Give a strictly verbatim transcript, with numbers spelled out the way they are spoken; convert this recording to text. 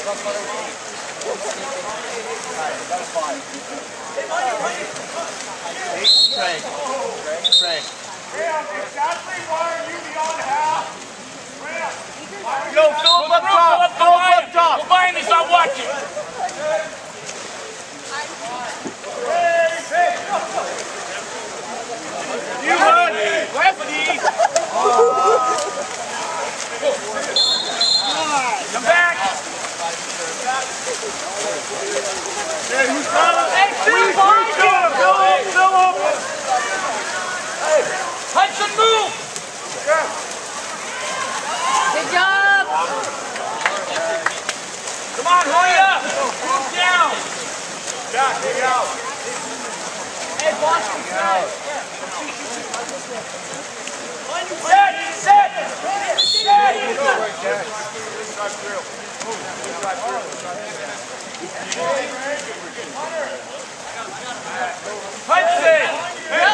Trey. Trey. Exactly why are you beyond half? Yo, Philip up top. Philip up top. Go behind me, stop watching. You run. Lefty. Come back. Hey, who's coming? Hey, Phil, behind you. Philip, Philip. Punch and move. Good job! Come on, hurry up. Move down. Jack, dig out. Hey, Boston, set! Set, set. Set. Inside through. Inside through. Punch it. Hey,